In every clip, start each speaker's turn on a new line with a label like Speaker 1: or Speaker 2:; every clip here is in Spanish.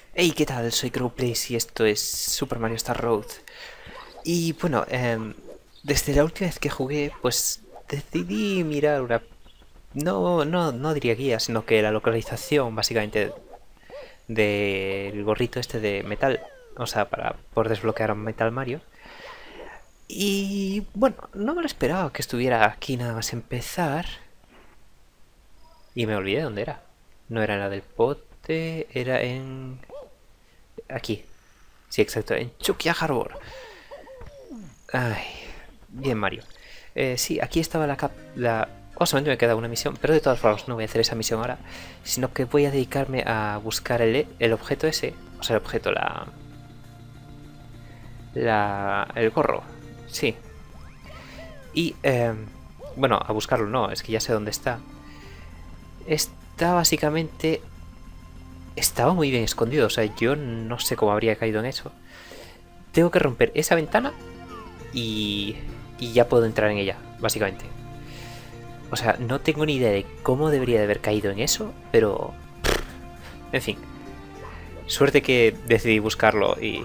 Speaker 1: Hey, ¿qué tal? Soy Crowplace y esto es Super Mario Star Road. Y bueno, desde la última vez que jugué, pues decidí mirar una... No diría guía, sino que la localización, básicamente, del gorrito este de metal. O sea, para poder desbloquear a Metal Mario. Y bueno, no me lo esperaba que estuviera aquí nada más empezar. Y me olvidé dónde era. No era en la del pote, era en... Aquí. Sí, exacto, en Chukia Harbor. Ay, bien, Mario. Sí, aquí estaba Oh, solamente me queda una misión, pero de todas formas no voy a hacer esa misión ahora, sino que voy a dedicarme a buscar el objeto ese, o sea, el objeto, el gorro, sí. Y, bueno, a buscarlo no, es que ya sé dónde está. Está básicamente... Estaba muy bien escondido, o sea, yo no sé cómo habría caído en eso. Tengo que romper esa ventana y, y ya puedo entrar en ella, básicamente. O sea, no tengo ni idea de cómo debería de haber caído en eso, pero... En fin, suerte que decidí buscarlo y...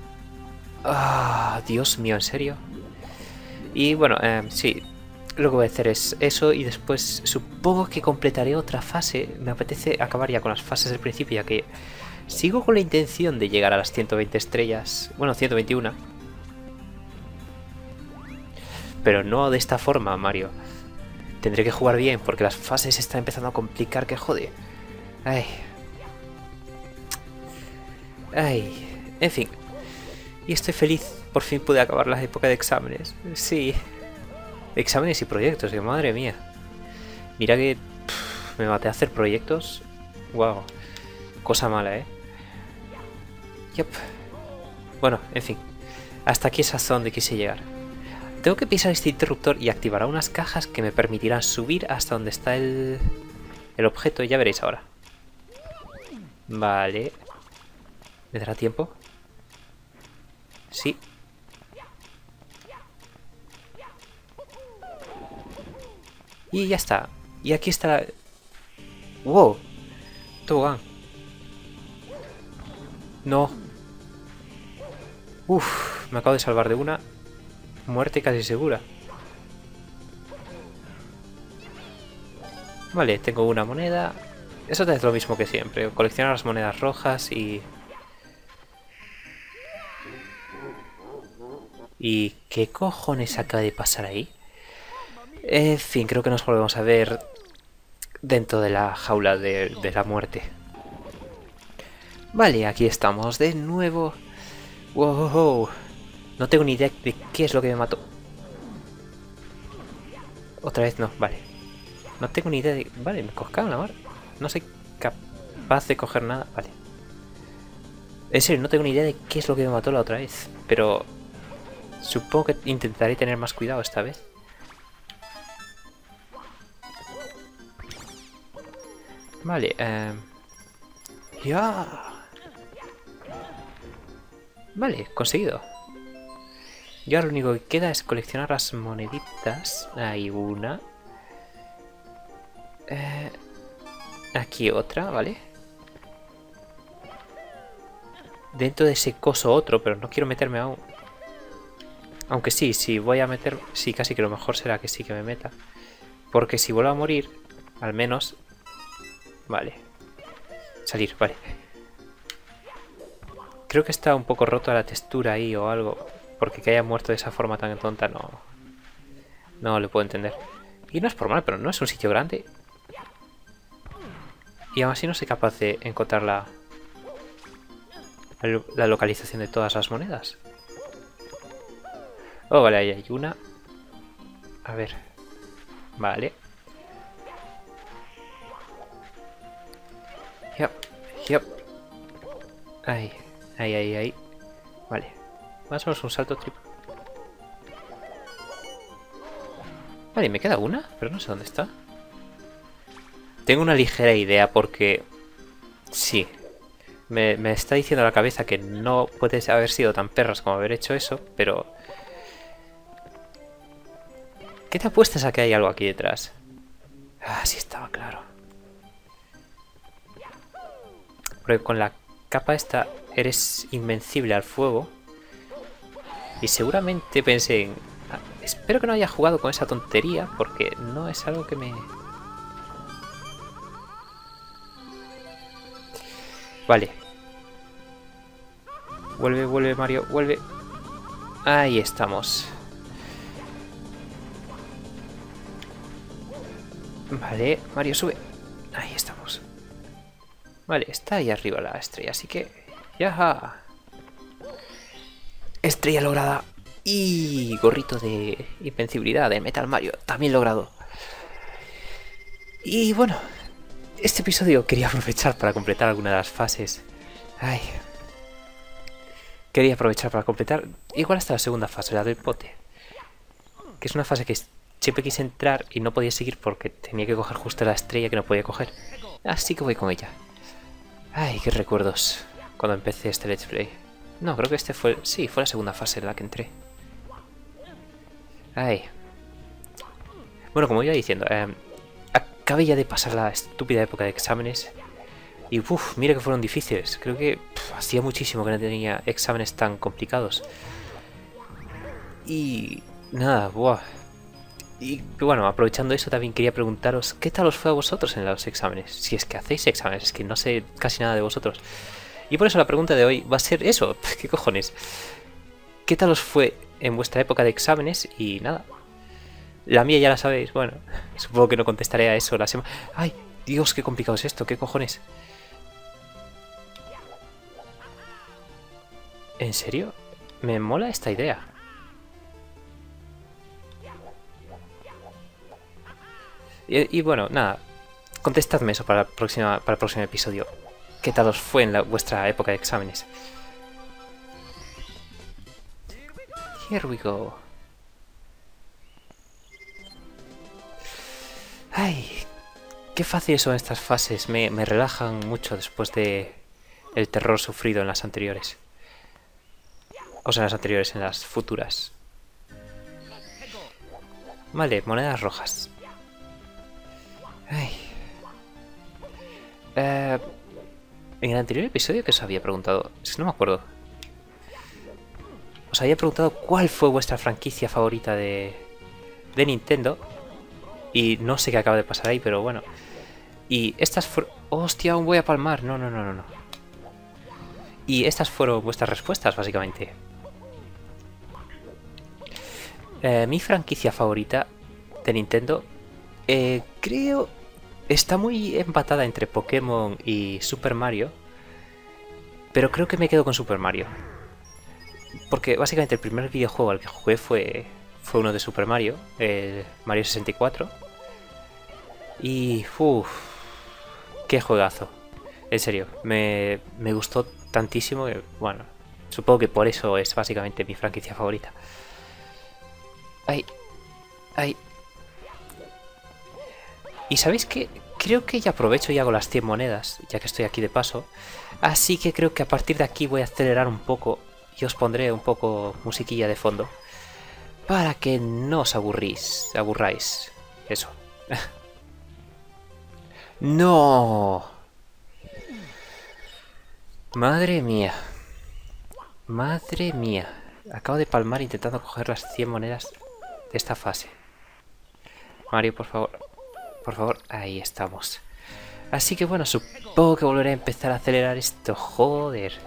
Speaker 1: Ah, Dios mío, ¿en serio? Y bueno, sí, lo que voy a hacer es eso y después supongo que completaré otra fase. Me apetece acabar ya con las fases del principio, ya que sigo con la intención de llegar a las 120 estrellas. Bueno, 121. Pero no de esta forma, Mario. Tendré que jugar bien porque las fases se están empezando a complicar que jode. Ay, ay, en fin. Y estoy feliz, por fin pude acabar la época de exámenes. Sí, exámenes y proyectos, que madre mía. Mira que me maté a hacer proyectos. Wow, cosa mala, ¿eh? Yep. Bueno, en fin. Hasta aquí es hasta donde quise llegar. Tengo que pisar este interruptor y activará unas cajas que me permitirán subir hasta donde está el objeto. Ya veréis ahora. Vale. ¿Me dará tiempo? Sí. Y ya está. Y aquí está la... ¡Wow! Tobogán. No. Uf, me acabo de salvar de una muerte casi segura. Vale, tengo una moneda. Eso es lo mismo que siempre. Coleccionar las monedas rojas y... ¿Y qué cojones acaba de pasar ahí? En fin, creo que nos volvemos a ver dentro de la jaula de la muerte. Vale, aquí estamos de nuevo. Wow, no tengo ni idea de qué es lo que me mató. Otra vez no, vale. No tengo ni idea de... Vale, me coscaron la mar. No soy capaz de coger nada. Vale. En serio, no tengo ni idea de qué es lo que me mató la otra vez. Pero... Supongo que intentaré tener más cuidado esta vez. Vale, ya. Vale, conseguido. Y ahora lo único que queda es coleccionar las moneditas. Hay una. Aquí otra, ¿vale? Dentro de ese coso otro, pero no quiero meterme aún. Aunque sí, si voy a meter... Sí, casi que lo mejor será que sí que me meta. Porque si vuelvo a morir, al menos... Vale. Salir, vale. Creo que está un poco roto la textura ahí o algo. Porque que haya muerto de esa forma tan tonta no... No le puedo entender. Y no es por mal, pero no es un sitio grande. Y aún así no soy capaz de encontrar la localización de todas las monedas. Oh, vale, ahí hay una. A ver. Vale. Yep, yep. Ahí, ahí. Vale. Más o menos un salto triple. Vale, me queda una, pero no sé dónde está. Tengo una ligera idea porque... Sí. Me está diciendo la cabeza que no puedes haber sido tan perras como haber hecho eso, pero... ¿Qué te apuestas a que hay algo aquí detrás? Ah, sí estaba claro. Porque con la capa esta eres invencible al fuego. Y seguramente pensé en... espero que no haya jugado con esa tontería, porque no es algo que me... Vale. Vuelve, vuelve, Mario, vuelve. Ahí estamos. Vale, Mario, sube. Ahí estamos. Vale, está ahí arriba la estrella, así que... ¡ya! Estrella lograda. Y gorrito de invencibilidad de Metal Mario, también logrado. Y bueno, este episodio quería aprovechar para completar alguna de las fases. Ay. Quería aprovechar para completar igual hasta la segunda fase, la del pote. Que es una fase que siempre quise entrar y no podía seguir porque tenía que coger justo la estrella que no podía coger. Así que voy con ella. Ay, qué recuerdos cuando empecé este Let's Play. No, creo que este fue... sí, fue la segunda fase en la que entré. Ay. Bueno, como iba diciendo, acabé ya de pasar la estúpida época de exámenes. Y uff, mira que fueron difíciles. Creo que hacía muchísimo que no tenía exámenes tan complicados. Y nada, buah. Y bueno, aprovechando eso también quería preguntaros ¿qué tal os fue a vosotros en los exámenes? Si es que hacéis exámenes, es que no sé casi nada de vosotros. Y por eso la pregunta de hoy va a ser eso. ¿Qué cojones? ¿Qué tal os fue en vuestra época de exámenes? Y nada. La mía ya la sabéis. Bueno, supongo que no contestaré a eso la semana... ¡Ay! Dios, qué complicado es esto. ¿Qué cojones? ¿En serio? Me mola esta idea. Y bueno, nada. Contestadme eso para el próximo episodio. ¿Qué tal os fue en vuestra época de exámenes? Here we go. Ay, qué fáciles son estas fases. Me relajan mucho después de el terror sufrido en las anteriores. O sea, en las anteriores, en las futuras. Vale, monedas rojas. Ay. En el anterior episodio que os había preguntado, es que no me acuerdo. Os había preguntado cuál fue vuestra franquicia favorita de Nintendo. Y no sé qué acaba de pasar ahí, pero bueno. Y estas fueron... ¡Hostia, aún voy a palmar! No, no, no, no, no. Y estas fueron vuestras respuestas, básicamente. Mi franquicia favorita de Nintendo, creo... está muy empatada entre Pokémon y Super Mario. Pero creo que me quedo con Super Mario. Porque básicamente el primer videojuego al que jugué fue uno de Super Mario, el Mario 64. Y... uff, qué juegazo. En serio, me gustó tantísimo que, bueno, supongo que por eso es básicamente mi franquicia favorita. Ay, ay. ¿Y sabéis qué? Creo que ya aprovecho y hago las 100 monedas, ya que estoy aquí de paso. Así que creo que a partir de aquí voy a acelerar un poco y os pondré un poco musiquilla de fondo. Para que no os aburráis. Eso. ¡No! Madre mía. Madre mía. Acabo de palmar intentando coger las 100 monedas de esta fase. Mario, por favor. Por favor, ahí estamos. Así que bueno, supongo que volveré a empezar a acelerar esto. Joder.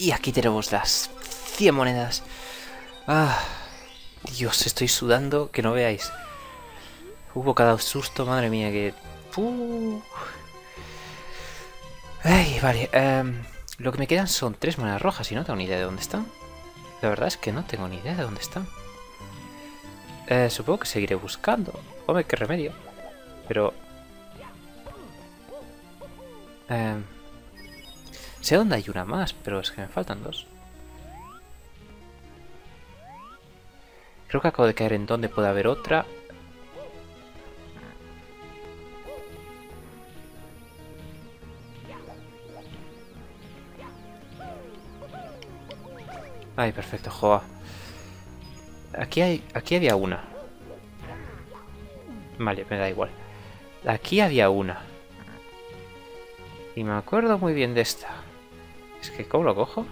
Speaker 1: Y aquí tenemos las 100 monedas. Ah, Dios, estoy sudando que no veáis. Hubo cada susto, madre mía, que... Ay, vale. Lo que me quedan son 3 monedas rojas y no tengo ni idea de dónde están. La verdad es que no tengo ni idea de dónde están. Supongo que seguiré buscando. Hombre, qué remedio. Pero... sé dónde hay una más, pero es que me faltan 2. Creo que acabo de caer en donde puede haber otra. Ay, perfecto, joa. Aquí había una. Vale, me da igual. Aquí había una. Y me acuerdo muy bien de esta. Es que, ¿cómo lo cojo?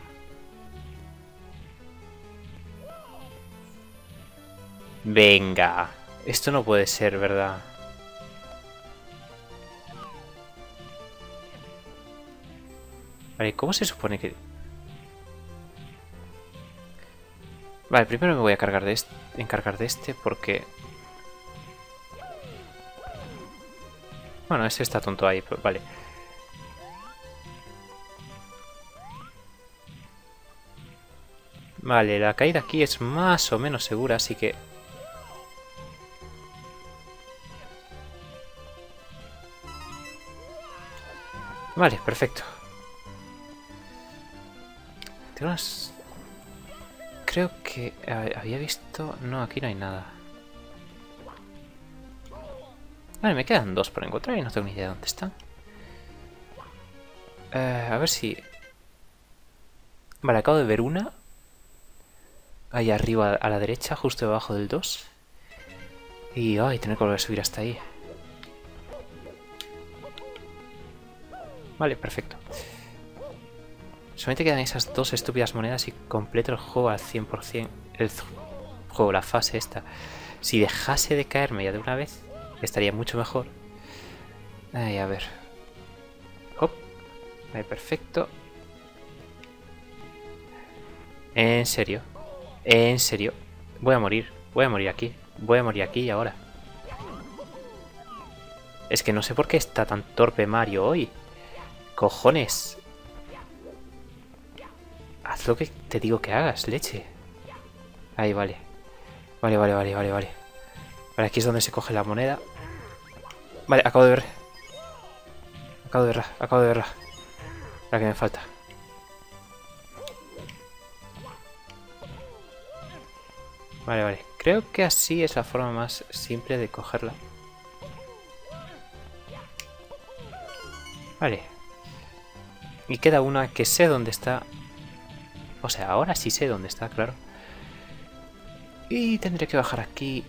Speaker 1: Venga. Esto no puede ser, ¿verdad? Vale, ¿cómo se supone que...? Vale, primero me voy a encargar de este porque... Bueno, ese está tonto ahí, pero vale. Vale, la caída aquí es más o menos segura, así que... Vale, perfecto. Tengo unas... Creo que había visto... No, aquí no hay nada. Vale, me quedan 2 por encontrar y no tengo ni idea de dónde están. A ver si... Vale, acabo de ver una. Ahí arriba a la derecha, justo debajo del 2. Y... ay, tener que volver a subir hasta ahí. Vale, perfecto. Solamente quedan esas 2 estúpidas monedas y completo el juego al 100%. El juego, la fase esta. Si dejase de caerme ya de una vez, estaría mucho mejor. Ay, a ver. Hop. Vale, perfecto. En serio. En serio. Voy a morir. Voy a morir aquí. Voy a morir aquí y ahora. Es que no sé por qué está tan torpe Mario hoy. Cojones. Haz lo que te digo que hagas, leche. Ahí, vale. Vale. Vale, aquí es donde se coge la moneda. Vale, acabo de ver. Acabo de verla. La que me falta. Vale. Creo que así es la forma más simple de cogerla. Vale. Y queda una que sé dónde está. O sea, ahora sí sé dónde está, claro. Y tendré que bajar aquí.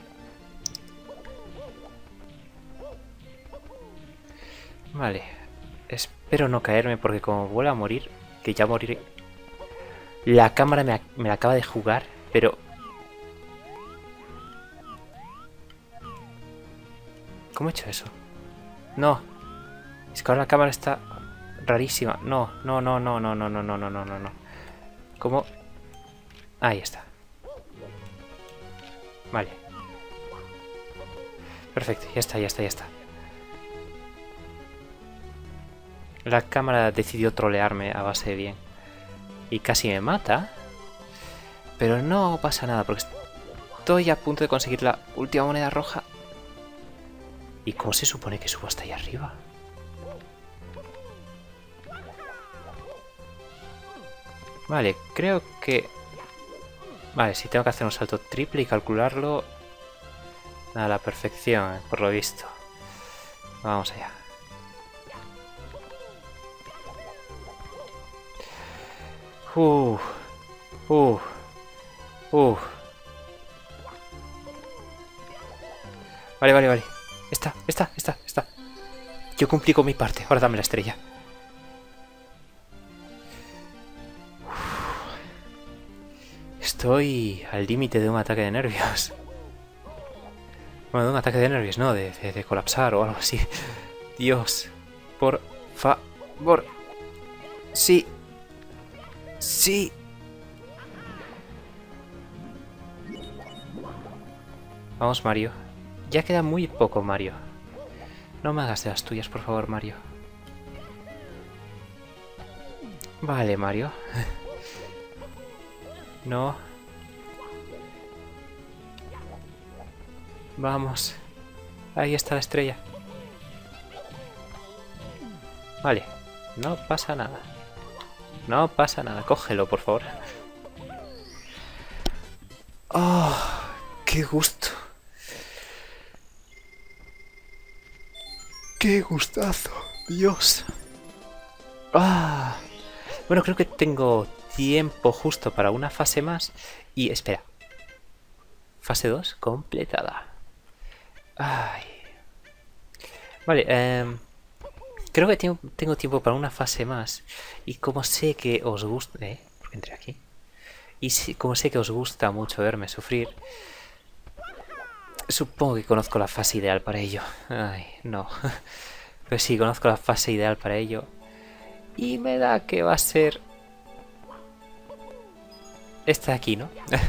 Speaker 1: Vale. Espero no caerme porque como vuelva a morir, que ya moriré. La cámara me la acaba de jugar, pero... ¿Cómo he hecho eso? No. Es que ahora la cámara está rarísima. No. ¿Cómo? Ahí está. Vale. Perfecto, ya está. La cámara decidió trolearme a base de bien. Y casi me mata. Pero no pasa nada porque estoy a punto de conseguir la última moneda roja. ¿Y cómo se supone que subo hasta ahí arriba? Vale, creo que... Vale, si tengo que hacer un salto triple y calcularlo a la perfección, por lo visto. Vamos allá. Vale. Está. Yo cumplí con mi parte, ahora dame la estrella. Estoy al límite de un ataque de nervios. Bueno, de un ataque de nervios, no, de colapsar o algo así. Dios, por favor. Sí. Sí. Vamos, Mario. Ya queda muy poco, Mario. No me hagas de las tuyas, por favor, Mario. Vale, Mario. No. Vamos. Ahí está la estrella. Vale. No pasa nada. No pasa nada. Cógelo, por favor. ¡Oh! ¡Qué gusto! ¡Qué gustazo! ¡Dios! ¡Ah! Bueno, creo que tengo tiempo justo para una fase más. Y espera. Fase 2 completada. Ay. Vale, creo que tengo tiempo para una fase más. Y como sé que os gusta... porque entré aquí. Y como sé que os gusta mucho verme sufrir, supongo que conozco la fase ideal para ello. Ay, no. Pero sí, conozco la fase ideal para ello. Y me da que va a ser... esta de aquí, ¿no?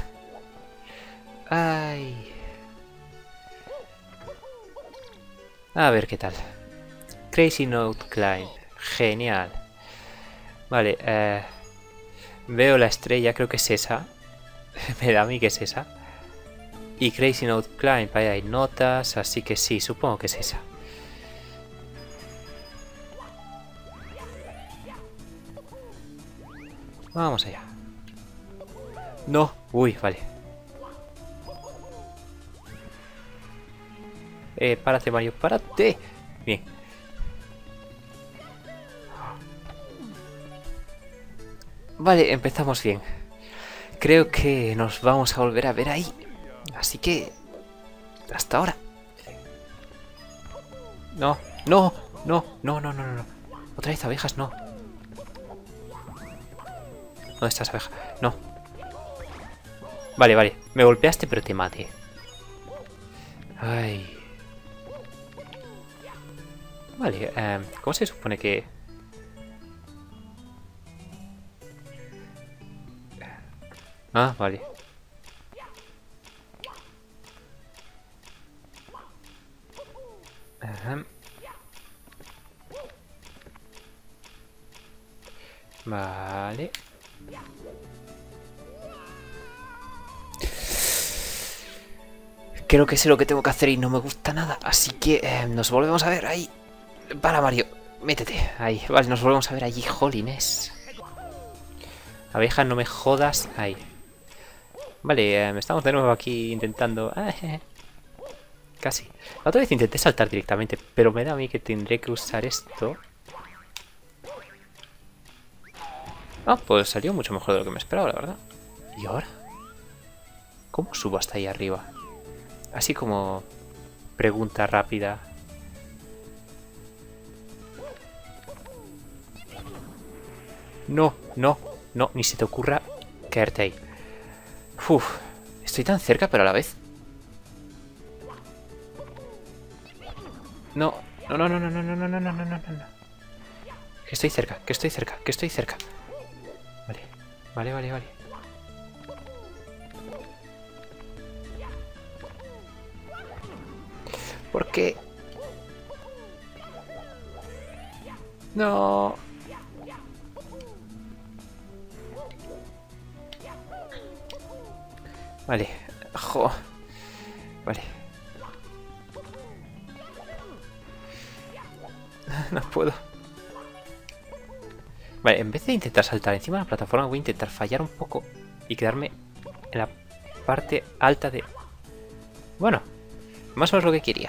Speaker 1: Ay. A ver qué tal. Crazy Note Climb. Genial. Vale, veo la estrella, creo que es esa. Me da a mí que es esa. Y Crazy Note Climb, ahí hay notas, así que sí, supongo que es esa. Vamos allá. No, uy, vale. Párate, Mario, párate. Bien. Vale, empezamos bien. Creo que nos vamos a volver a ver ahí. Así que... hasta ahora. No, no, no, no, no, no, no. Otra vez abejas, no. ¿Dónde estás, abeja? No. Vale, vale. Me golpeaste, pero te maté. Ay. Vale, ¿cómo se supone que...? Ah, vale. Vale. Creo que sé lo que tengo que hacer y no me gusta nada. Así que nos volvemos a ver ahí. Para, Mario. Métete. Ahí. Vale, nos volvemos a ver allí. Jolines. Abeja, no me jodas. Ahí. Vale, estamos de nuevo aquí intentando... casi. La otra vez intenté saltar directamente, pero me da a mí que tendré que usar esto. Ah, pues salió mucho mejor de lo que me esperaba, la verdad. ¿Y ahora? ¿Cómo subo hasta ahí arriba? Así como... pregunta rápida. No, no, no, ni se te ocurra caerte ahí. Uf, estoy tan cerca, pero a la vez... No, no, no, no, no, no, no, no, no, no, no, no, no. Que estoy cerca, que estoy cerca, que estoy cerca. Vale, vale, vale, vale. ¿Por qué? No. Vale, jo. Vale. No puedo. Vale, en vez de intentar saltar encima de la plataforma, voy a intentar fallar un poco y quedarme en la parte alta de... Bueno, más o menos lo que quería.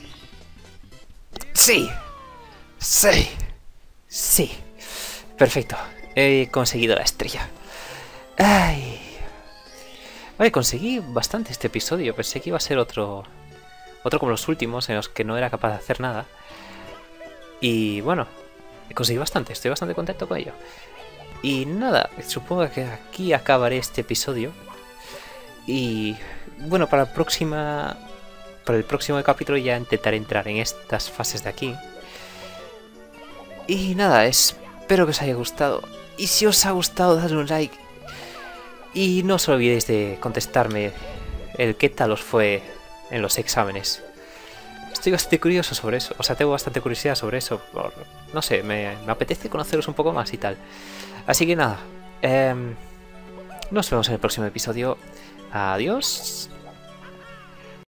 Speaker 1: ¡Sí! ¡Sí! ¡Sí! Perfecto. He conseguido la estrella. ¡Ay! Vale, conseguí bastante este episodio. Pensé que iba a ser otro como los últimos, en los que no era capaz de hacer nada. Y bueno, conseguí bastante. Estoy bastante contento con ello. Y nada, supongo que aquí acabaré este episodio. Y bueno, para el próximo capítulo ya intentaré entrar en estas fases de aquí. Y nada, espero que os haya gustado. Y si os ha gustado, dadle un like. Y no os olvidéis de contestarme el qué tal os fue en los exámenes. Estoy bastante curioso sobre eso, o sea, tengo bastante curiosidad sobre eso. No sé, me apetece conoceros un poco más y tal. Así que nada, nos vemos en el próximo episodio. Adiós.